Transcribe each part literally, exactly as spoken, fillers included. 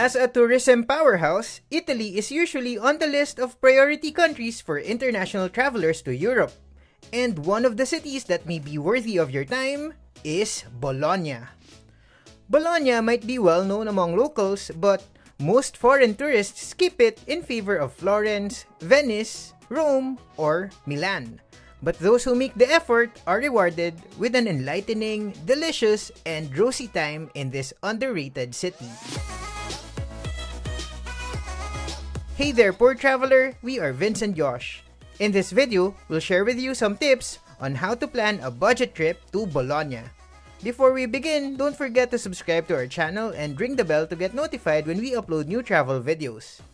As a tourism powerhouse, Italy is usually on the list of priority countries for international travelers to Europe. And one of the cities that may be worthy of your time is Bologna. Bologna might be well known among locals, but most foreign tourists skip it in favor of Florence, Venice, Rome, or Milan. But those who make the effort are rewarded with an enlightening, delicious, and rosy time in this underrated city. Hey there, poor traveler! We are Vince and Josh. In this video, we'll share with you some tips on how to plan a budget trip to Bologna. Before we begin, don't forget to subscribe to our channel and ring the bell to get notified when we upload new travel videos.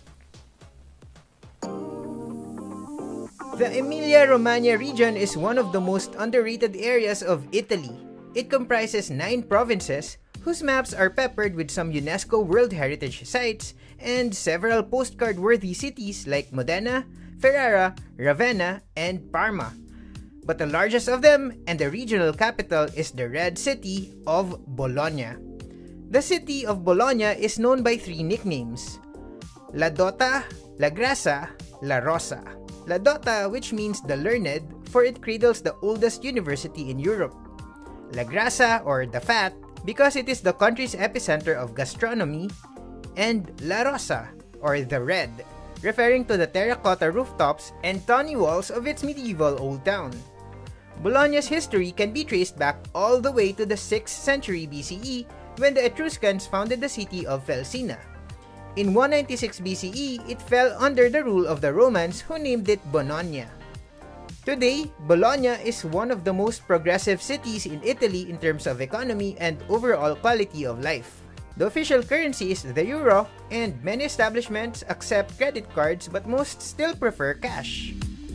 The Emilia-Romagna region is one of the most underrated areas of Italy. It comprises nine provinces, whose maps are peppered with some UNESCO World Heritage Sites and several postcard-worthy cities like Modena, Ferrara, Ravenna, and Parma. But the largest of them and the regional capital is the Red City of Bologna. The city of Bologna is known by three nicknames: La Dotta, La Grassa, La Rossa. La Dotta, which means the learned, for it cradles the oldest university in Europe. La Grassa, or the Fat, because it is the country's epicenter of gastronomy. And La Rossa, or the Red, referring to the terracotta rooftops and tawny walls of its medieval old town. Bologna's history can be traced back all the way to the sixth century B C E, when the Etruscans founded the city of Felsina. In one ninety-six B C E, it fell under the rule of the Romans, who named it Bononia. Today, Bologna is one of the most progressive cities in Italy in terms of economy and overall quality of life. The official currency is the euro, and many establishments accept credit cards, but most still prefer cash.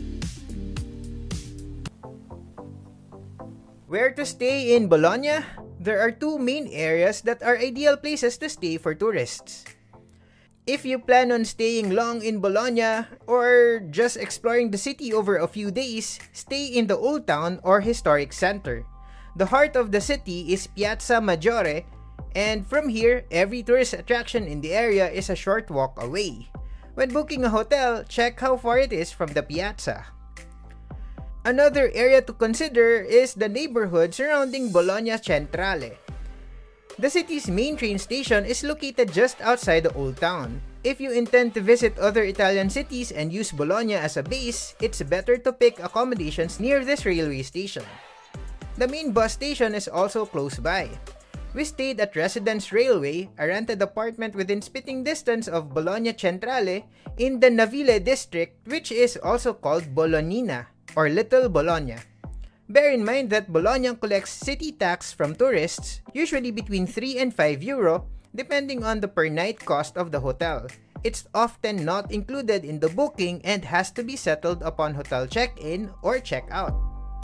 Where to stay in Bologna? There are two main areas that are ideal places to stay for tourists. If you plan on staying long in Bologna or just exploring the city over a few days, stay in the Old Town or Historic Center. The heart of the city is Piazza Maggiore, and from here, every tourist attraction in the area is a short walk away. When booking a hotel, check how far it is from the piazza. Another area to consider is the neighborhood surrounding Bologna Centrale. The city's main train station is located just outside the Old Town. If you intend to visit other Italian cities and use Bologna as a base, it's better to pick accommodations near this railway station. The main bus station is also close by. We stayed at Residence Railway, a rented apartment within spitting distance of Bologna Centrale in the Navile district, which is also called Bolognina, or Little Bologna. Bear in mind that Bologna collects city tax from tourists, usually between three and five euro, depending on the per night cost of the hotel. It's often not included in the booking and has to be settled upon hotel check-in or check-out.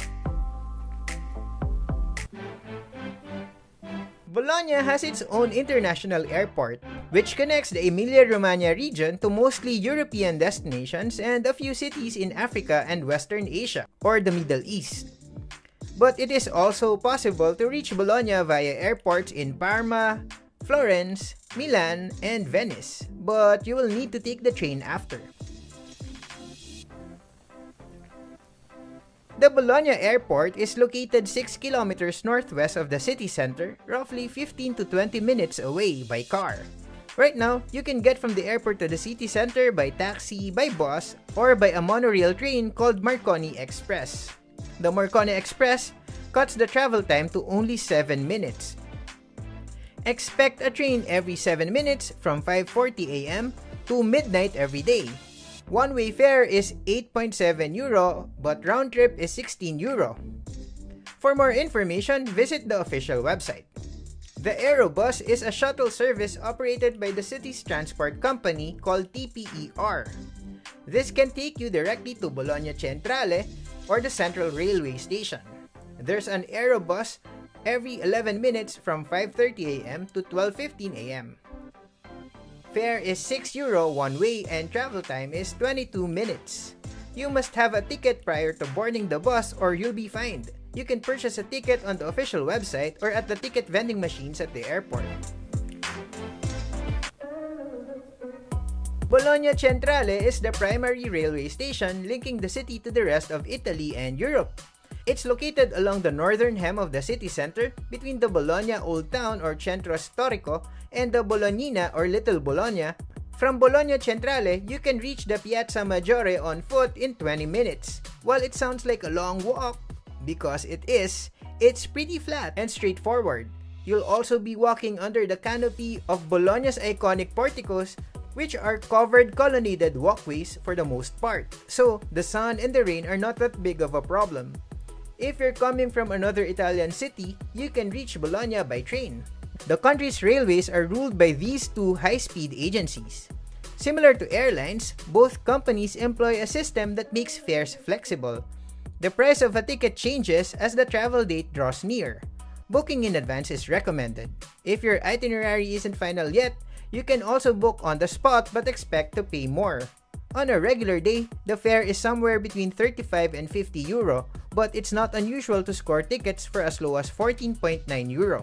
Bologna has its own international airport, which connects the Emilia-Romagna region to mostly European destinations and a few cities in Africa and Western Asia, or the Middle East. But it is also possible to reach Bologna via airports in Parma, Florence, Milan, and Venice, but you will need to take the train after. The Bologna Airport is located six kilometers northwest of the city center, roughly fifteen to twenty minutes away by car. Right now, you can get from the airport to the city center by taxi, by bus, or by a monorail train called Marconi Express. The Marconi Express cuts the travel time to only seven minutes. Expect a train every seven minutes from five forty a m to midnight every day. One-way fare is eight point seven euro, but round trip is sixteen euro. For more information, visit the official website. The Aerobus is a shuttle service operated by the city's transport company called T P E R. This can take you directly to Bologna Centrale or the Central Railway Station. There's an Aerobus every eleven minutes from five thirty a m to twelve fifteen a m Fare is six euro one way and travel time is twenty-two minutes. You must have a ticket prior to boarding the bus or you'll be fined. You can purchase a ticket on the official website or at the ticket vending machines at the airport. Bologna Centrale is the primary railway station linking the city to the rest of Italy and Europe. It's located along the northern hem of the city center between the Bologna Old Town or Centro Storico and the Bolognina or Little Bologna. From Bologna Centrale, you can reach the Piazza Maggiore on foot in twenty minutes. While it sounds like a long walk, because it is, it's pretty flat and straightforward. You'll also be walking under the canopy of Bologna's iconic porticos, which are covered colonnaded walkways for the most part. So, the sun and the rain are not that big of a problem. If you're coming from another Italian city, you can reach Bologna by train. The country's railways are ruled by these two high-speed agencies. Similar to airlines, both companies employ a system that makes fares flexible. The price of a ticket changes as the travel date draws near. Booking in advance is recommended. If your itinerary isn't final yet, you can also book on the spot but expect to pay more. On a regular day, the fare is somewhere between thirty-five and fifty euro, but it's not unusual to score tickets for as low as fourteen point nine euro.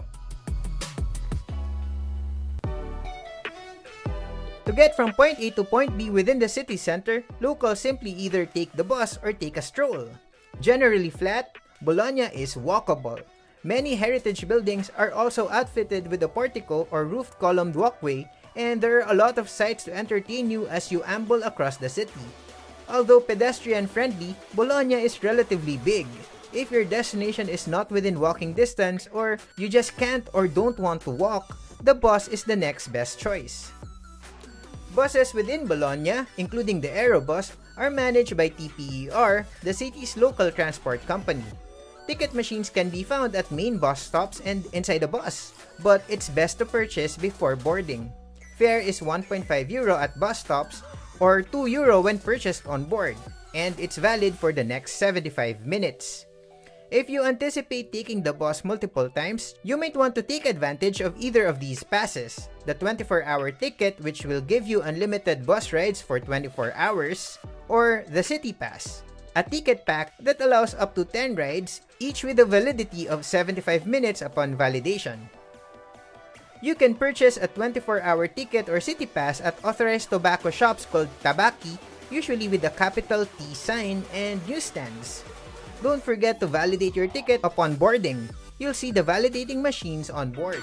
To get from point A to point B within the city center, locals simply either take the bus or take a stroll. Generally flat, Bologna is walkable. Many heritage buildings are also outfitted with a portico or roofed columned walkway, and there are a lot of sights to entertain you as you amble across the city. Although pedestrian-friendly, Bologna is relatively big. If your destination is not within walking distance or you just can't or don't want to walk, the bus is the next best choice. Buses within Bologna, including the Aerobus, are managed by T P E R, the city's local transport company. Ticket machines can be found at main bus stops and inside the bus, but it's best to purchase before boarding. Fare is one point five euro at bus stops or two euro when purchased on board, and it's valid for the next seventy-five minutes. If you anticipate taking the bus multiple times, you might want to take advantage of either of these passes: the twenty-four hour ticket, which will give you unlimited bus rides for twenty-four hours, or the City Pass, a ticket pack that allows up to ten rides, each with a validity of seventy-five minutes upon validation. You can purchase a twenty-four hour ticket or City Pass at authorized tobacco shops called tabacchi, usually with a capital T sign, and newsstands. Don't forget to validate your ticket upon boarding. You'll see the validating machines on board.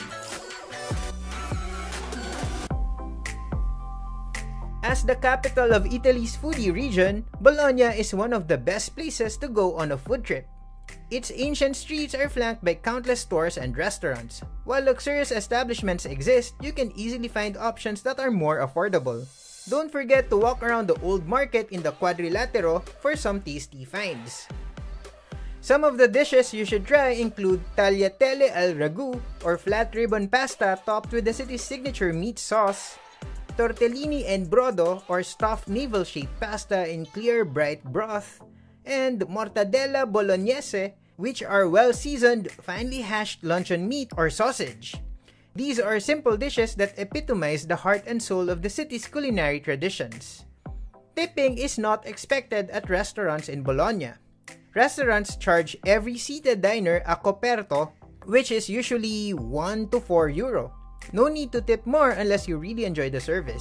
As the capital of Italy's foodie region, Bologna is one of the best places to go on a food trip. Its ancient streets are flanked by countless stores and restaurants. While luxurious establishments exist, you can easily find options that are more affordable. Don't forget to walk around the old market in the Quadrilatero for some tasty finds. Some of the dishes you should try include tagliatelle al ragu, or flat ribbon pasta topped with the city's signature meat sauce, tortellini and brodo, or stuffed navel-shaped pasta in clear, bright broth, and mortadella bolognese, which are well-seasoned, finely hashed luncheon meat or sausage. These are simple dishes that epitomize the heart and soul of the city's culinary traditions. Tipping is not expected at restaurants in Bologna. Restaurants charge every seated diner a coperto, which is usually one to four euro. No need to tip more unless you really enjoy the service.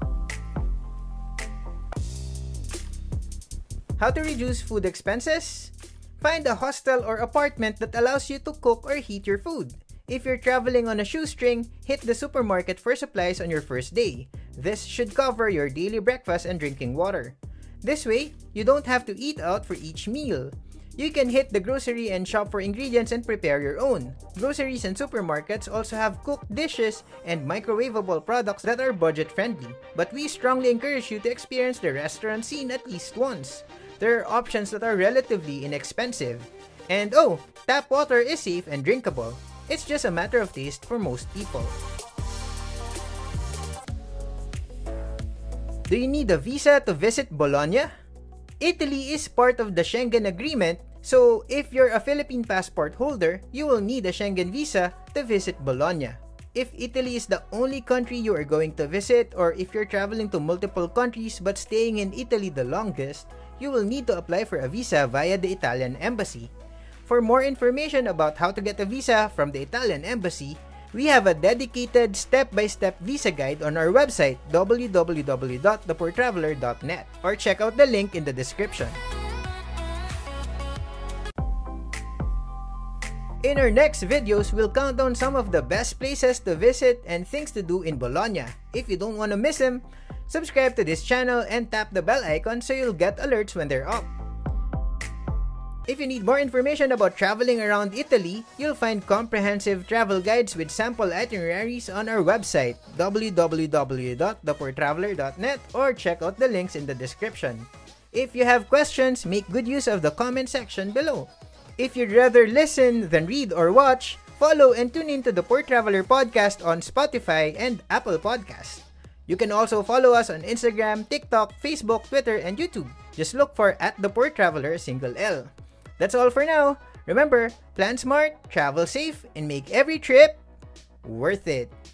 How to reduce food expenses? Find a hostel or apartment that allows you to cook or heat your food. If you're traveling on a shoestring, hit the supermarket for supplies on your first day. This should cover your daily breakfast and drinking water. This way, you don't have to eat out for each meal. You can hit the grocery and shop for ingredients and prepare your own. Groceries and supermarkets also have cooked dishes and microwavable products that are budget-friendly, but we strongly encourage you to experience the restaurant scene at least once. There are options that are relatively inexpensive. And oh, tap water is safe and drinkable. It's just a matter of taste for most people. Do you need a visa to visit Bologna? Italy is part of the Schengen Agreement, so if you're a Philippine passport holder, you will need a Schengen visa to visit Bologna. If Italy is the only country you are going to visit, or if you're traveling to multiple countries but staying in Italy the longest, you will need to apply for a visa via the Italian Embassy. For more information about how to get a visa from the Italian Embassy, We have a dedicated step-by-step visa guide on our website, w w w dot the poor traveler dot net, or check out the link in the description. In our next videos, we'll count down some of the best places to visit and things to do in Bologna. If you don't want to miss them, subscribe to this channel and tap the bell icon so you'll get alerts when they're up. If you need more information about traveling around Italy, you'll find comprehensive travel guides with sample itineraries on our website, w w w dot the poor traveler dot net, or check out the links in the description. If you have questions, make good use of the comment section below. If you'd rather listen than read or watch, follow and tune in to the Poor Traveler Podcast on Spotify and Apple Podcasts. You can also follow us on Instagram, TikTok, Facebook, Twitter, and YouTube. Just look for at the Poor Traveler single L. That's all for now. Remember, plan smart, travel safe, and make every trip worth it.